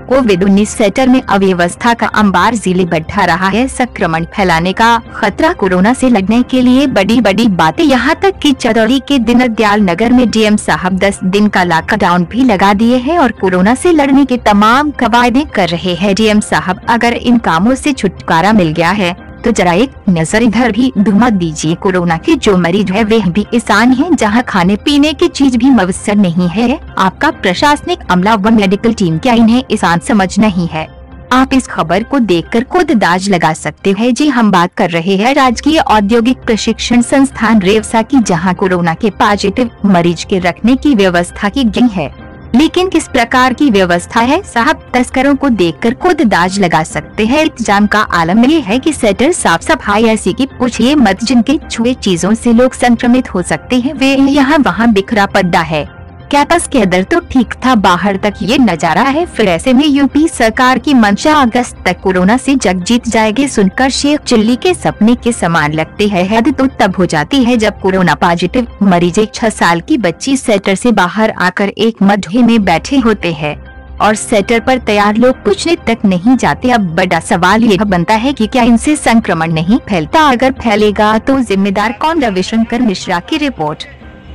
कोविड-19 centre में अव्यवस्था का अंबार जिले बढ़ा रहा है। संक्रमण फैलाने का खतरा, कोरोना से लड़ने के लिए बड़ी बड़ी बातें, यहाँ तक कि चंदौली के दीनदयाल नगर में डीएम साहब 10 दिन का लॉकडाउन भी लगा दिए हैं और कोरोना से लड़ने के तमाम कवायदे कर रहे हैं डीएम साहब। अगर इन कामों से छुटकारा मिल गया है तो जरा एक नजर इधर भी घुमा दीजिए। कोरोना के जो मरीज है वे भी इंसान हैं, जहां खाने पीने की चीज भी मुयस्सर नहीं है। आपका प्रशासनिक अमला व मेडिकल टीम क्या इन्हें इंसान समझ नहीं है? आप इस खबर को देखकर खुद दाज लगा सकते हैं। जी, हम बात कर रहे हैं राजकीय औद्योगिक प्रशिक्षण संस्थान रेवसा की, जहां कोरोना के पॉजिटिव मरीज के रखने की व्यवस्था की गई है। लेकिन किस प्रकार की व्यवस्था है साहब? तस्करों को देखकर खुद दाज लगा सकते हैं। इंतजाम का आलम ये है कि सेटर साफ सफाई ऐसी की पूछिए मत, जिनके छुए चीजों से लोग संक्रमित हो सकते हैं वे यहाँ वहाँ बिखरा पड़ा है। कैंपस के अंदर तो ठीक था, बाहर तक ये नजारा है। फिर ऐसे में यूपी सरकार की मंशा अगस्त तक कोरोना से जग जीत जाएगी सुनकर शेख चिल्ली के सपने के समान लगते हैं। हद तो तब हो जाती है जब कोरोना पॉजिटिव मरीज एक 6 साल की बच्ची सेटर से बाहर आकर एक मड्ढे में बैठे होते हैं और सेटर पर तैयार लोग पूछने तक नहीं जाते। अब बड़ा सवाल यह बनता है कि क्या इनसे संक्रमण नहीं फैलता? अगर फैलेगा तो जिम्मेदार कौन? रविशंकर मिश्रा की रिपोर्ट।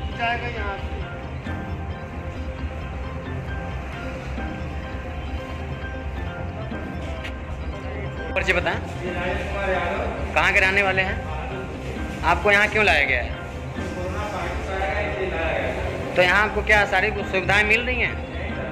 परिचय बताएं, कहाँ के रहने वाले हैं? आपको यहाँ क्यों लाया गया है? तो यहाँ आपको क्या सारी सुविधाएं मिल रही हैं?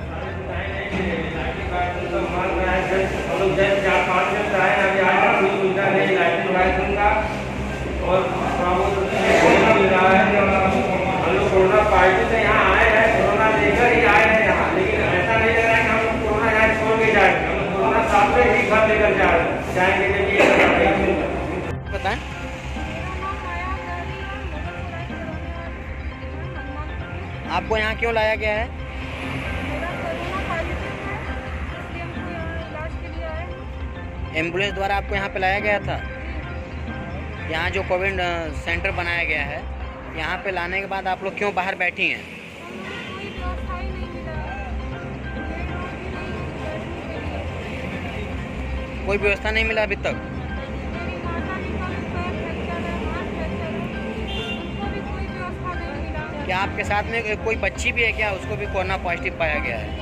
बताएं। आपको यहाँ क्यों लाया गया है? एम्बुलेंस द्वारा आपको यहाँ पे लाया गया था। यहाँ जो कोविड सेंटर बनाया गया है, यहाँ पे लाने के बाद आप लोग क्यों बाहर बैठी हैं? कोई व्यवस्था नहीं मिला अभी तक? क्या आपके साथ में कोई बच्ची भी है क्या? उसको भी कोरोना पॉजिटिव पाया गया है?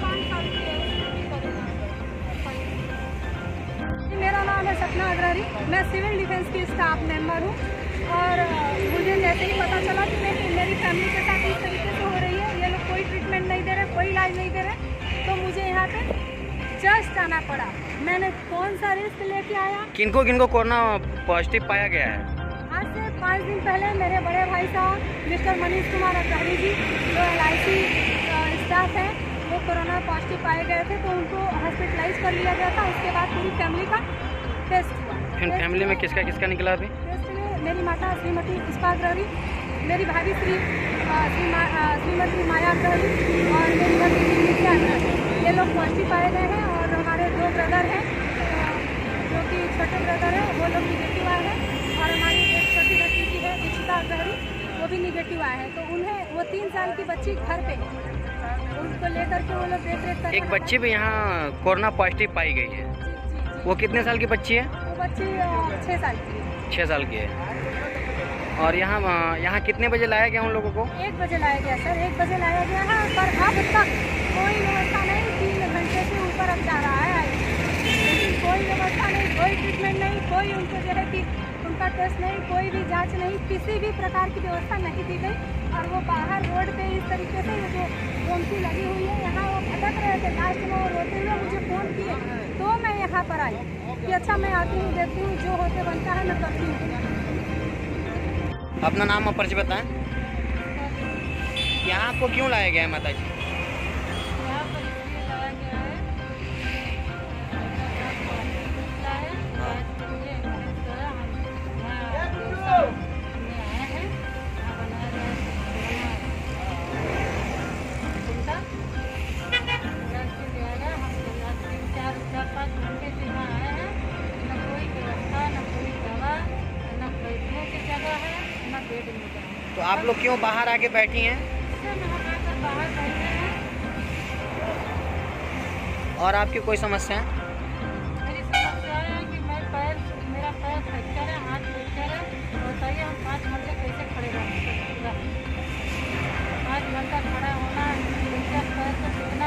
मेरा नाम है सपना अग्रवाल, मैं सिविल डिफेंस की स्टाफ मेंबर हूँ और मुझे जैसे ही पता चला कि मेरी फैमिली के साथ इस तरीके से हो रही है, ये लोग कोई ट्रीटमेंट नहीं दे रहे, कोई इलाज नहीं दे रहे, तो मुझे यहाँ पे जस्ट आना पड़ा। मैंने कौन सा रिस्क लेके आया। किनको किनको कोरोना पॉजिटिव पाया गया है? आज से 5 दिन पहले मेरे बड़े भाई साहब मिस्टर मनीष कुमार अग्रवाल जी, जो LIC स्टाफ है, वो कोरोना पॉजिटिव पाए गए थे, तो उनको हॉस्पिटलाइज कर लिया गया था। उसके बाद पूरी फैमिली का टेस्ट हुआ। फिर फैमिली में किसका किसका निकला अभी? टेस्ट में मेरी माता श्रीमती पुष्पा अग्रवाल, मेरी भाभी श्रीमती माया अग्रवाल और मेरी भतीजी नित्या अग्रवाल, ये लोग पॉजिटिव पाए गए हैं। और हमारे 2 ब्रदर हैं, जो कि छोटे ब्रदर हैं, वो लोग निगेटिव आए हैं। और हमारी एक छोटी भतीजी है दीक्षिता अग्रवाल, वो भी निगेटिव आए हैं। तो उन्हें वो 3 साल की बच्ची घर पे है, उनको लेकर के वो लोग देख रेख कर। एक बच्ची भी यहाँ कोरोना पॉजिटिव पाई गई है। वो कितने साल की बच्ची है? वो बच्ची 6 साल की है। 6 साल की है। और यहाँ कितने बजे लाया गया उन लोगों को? 1 बजे लाया गया सर, 1 बजे लाया गया है, पर अब तक कोई व्यवस्था नहीं। 3 घंटे से ऊपर अब जा रहा है, लेकिन कोई व्यवस्था नहीं, कोई ट्रीटमेंट नहीं, कोई उनको जो है कि उनका टेस्ट नहीं, कोई भी जांच नहीं, किसी भी प्रकार की व्यवस्था नहीं दी गई। और वो बाहर रोड पे इस तरीके से जो गोमती लगी हुई है, यहाँ वो भटक रहे थे। लास्ट में वो रोते हुए मुझे फ़ोन किए, तो मैं यहाँ पर आई कि अच्छा मैं आती हूँ, देखती हूँ, जो होते बनता है मैं करती हूँ। अपना नाम और परिचय बताएं। यहाँ आपको क्यों लाया गया है माता जी? यहाँ पर इसलिए लाया गया है, तो आप लोग क्यों बाहर आके बैठी हैं? और आपकी कोई समस्या है? मेरी समस्या है कि मेरा पैर फ्रैक्चर है, हाथ फ्रैक्चर है। बताइए हम 5 घंटे कैसे खड़े रहेंगे? 5 घंटा खड़ा होना पैर को कितना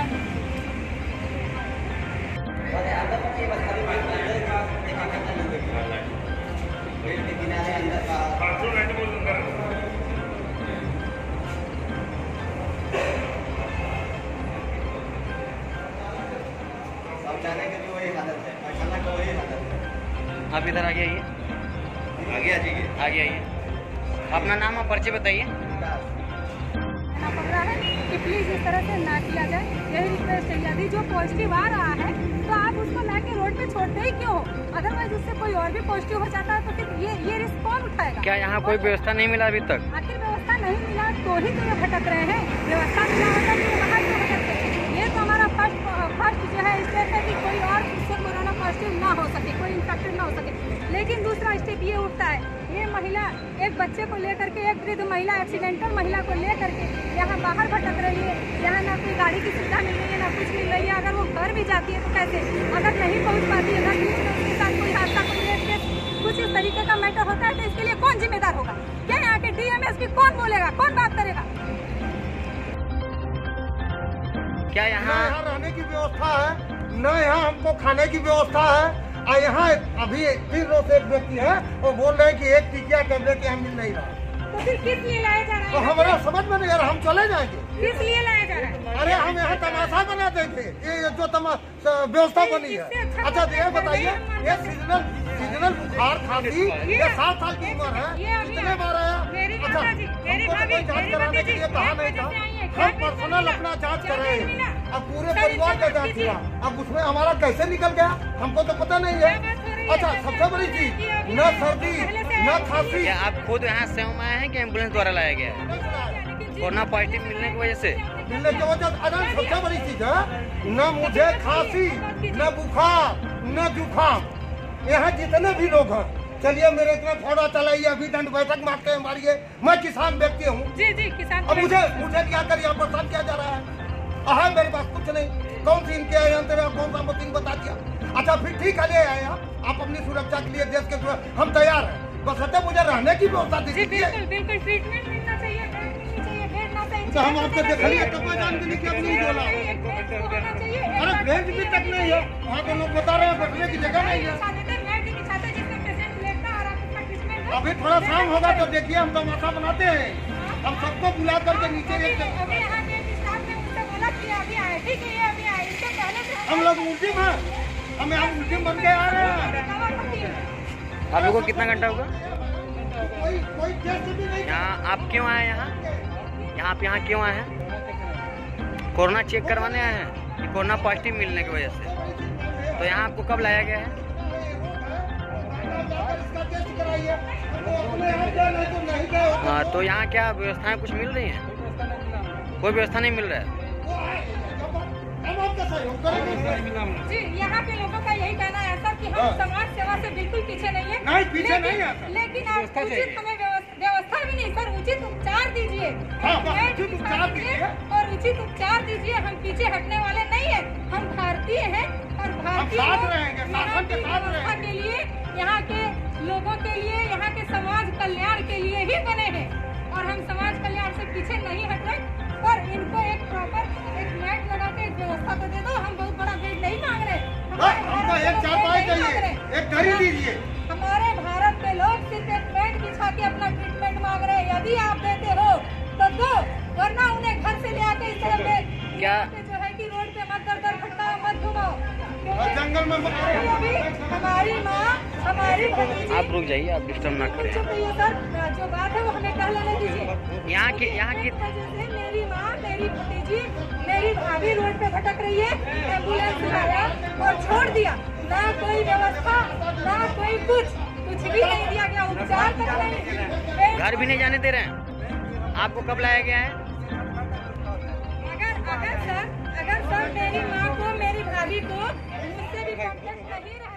आप इधर आगे आइए, आगे आइए। अपना नाम और परिचय बताइए। करना पड़ रहा है कि प्लीज इस तरह से ना किया जाए, यही रिक्वेस्ट है। यदि जो पॉजिटिव आ रहा है तो आप उसको लाके रोड पे छोड़ते ही क्यों? अदरवाइज उससे कोई और भी पॉजिटिव हो जाता है तो फिर ये रिस्क कौन उठाएगा? क्या यहाँ कोई व्यवस्था नहीं मिला अभी तक? आखिर व्यवस्था नहीं मिला तो ही तो ये भटक रहे हैं। व्यवस्था मिला होता तो ये बाहर क्यों भटकते? ये तो हमारा फर्स्ट जो है स्टेप है कि कोई और उससे कोरोना पॉजिटिव ना हो सके, कोई इन्फेक्टेड ना हो सके। लेकिन दूसरा स्टेप ये उठता है, ये महिला एक बच्चे को लेकर के, एक वृद्ध महिला, एक्सीडेंटल महिला को लेकर के यहाँ बाहर भटक रही है। यहाँ ना कोई गाड़ी की सुविधा मिल रही है, ना कुछ मिल रही है। अगर वो घर भी जाती है तो कैसे? अगर नहीं पहुँच पाती है, अगर बीच में उसके साथ कोई हादसा, कोई रेप कुछ इस तरीके का मैटर होता है तो इसके लिए कौन जिम्मेदार होगा? क्या यहाँ के डीएमएसपी कौन बोलेगा, कौन बात करेगा? क्या यहाँ रहने की व्यवस्था है, न यहाँ हमको खाने की व्यवस्था है। और यहाँ अभी 3 रोज से एक व्यक्ति है और बोल रहे हैं कि एक टिकिया टेबलेट यहाँ मिल नहीं रहा। तो फिर किस लिए लाया जा रहा तो है? हमारा समझ में नहीं आ रहा, हम चले जाएंगे। किस लिए लाया जा रहा है? अरे हम यहाँ तमाशा बना देंगे, ये जो व्यवस्था बनी है। अच्छा ये बताइए, ये सीजनल बुखार खांसी, ये 7 साल की उम्र है, कितने बार आया? अच्छा हमको तो कोई जाँच कराने के लिए कहा नहीं था, हम पर्सनल अपना जाँच कर रहे हैं। अब पूरे परिवार का जाँच हुआ, अब उसमें हमारा कैसे निकल गया हमको तो पता नहीं है। अच्छा सबसे बड़ी चीज, न सर्दी न खांसी। क्या आप खुद यहाँ सेवा में आए हैं कि एम्बुलेंस द्वारा लाया गया है? कोरोना पॉजिटिव मिलने की वजह से? मिलने की वजह से अरे सबसे बड़ी चीज है, न मुझे खांसी, न बुखार, न जुकाम। यहाँ जितने भी लोग हैं, चलिए मेरे इतना फोड़ा चलाइए, अभी दंड बैठक मारते मारिए। मैं किसान व्यक्ति हूँ जी जी किसान। अब मुझे क्या कर यहाँ परेशान किया जा रहा है? मेरे पास कुछ नहीं, कौन सी इनके कौन सा मशीन बता दिया। अच्छा फिर ठीक है, ले आए आप अपनी सुरक्षा के लिए, देश के सुरक्षा हम तैयार हैं। बस सत्य मुझे रहने की व्यवस्था दीजिए। बिल्कुल ट्रीटमेंट मिलना चाहिए, बेड मिलनी चाहिए, बेड ना चाहिए। तो हम आपको देखिए तो पहचान भी नहीं कि अपनी बोला। अरे बेड भी तक नहीं है, वहाँ के लोग बता रहे हैं बैठने की जगह नहीं है। अभी थोड़ा शाम होगा तो देखिए हम तमाशा बनाते हैं, हम सबको बुला करके नीचे हम लोग मुस्लिम हैं, हम यहाँ मुस्लिम बन के आ रहे हैं। आप लोगों को कितना घंटा होगा कोई टेस्ट भी नहीं। यहाँ? आप क्यों आए यहाँ आप यहाँ क्यों आए हैं? कोरोना चेक करवाने आए हैं कि कोरोना पॉजिटिव मिलने की वजह से? तो यहाँ आपको कब लाया गया है? हाँ, तो यहाँ क्या व्यवस्थाएं कुछ मिल रही हैं? कोई व्यवस्था नहीं मिल रहा है। जी यहाँ के लोगों का यही कहना है सर कि हम समाज सेवा से बिल्कुल पीछे नहीं है। नहीं पीछे नहीं है, लेकिन आप उचित हमें व्यवस्था भी नहीं सर, उचित उपचार दीजिए। और उचित उपचार दीजिए। हम पीछे हटने वाले नहीं है, हम भारतीय हैं और भारतीय व्यवस्था के लिए, यहाँ के लोगों के लिए, यहाँ के समाज कल्याण के लिए ही बने हैं और हम समाज कल्याण से पीछे नहीं हट रहे। पर इनको एक प्रॉपर एक मैट लगा के व्यवस्था तो दे दो। हम बहुत बड़ा बेड नहीं मांग रहे, हमको एक चारपाई चाहिए, एक दरी दीजिए। हमारे भारत के लोग सिर्फ एक बेड बिछा के अपना ट्रीटमेंट मांग रहे हैं। यदि आप देते हो तो दो, वरना उन्हें घर से ले आके इस तरह पे क्या जो है कि रोड पे मत दर भटकाओ, मत घुमाओ। जंगल में हमारी माँ, हमारी भतीजी। आप रुक जाइए, आप डिस्टर्ब ना करें। सर जो बात है वो हमें कह लेने दीजिए। यहाँ की मेरी माँ, मेरी भतीजी, मेरी भाभी रोड पे भटक रही है, एम्बुलेंस लाया और छोड़ दिया। ना कोई व्यवस्था, ना कोई कुछ भी नहीं दिया गया, उपचार तक नहीं। घर भी नहीं जाने दे रहे हैं। आपको कब लाया गया है? अगर सर मेरी माँ को, मेरी भाभी को मुझसे भी कॉन्टेक्ट नहीं रहा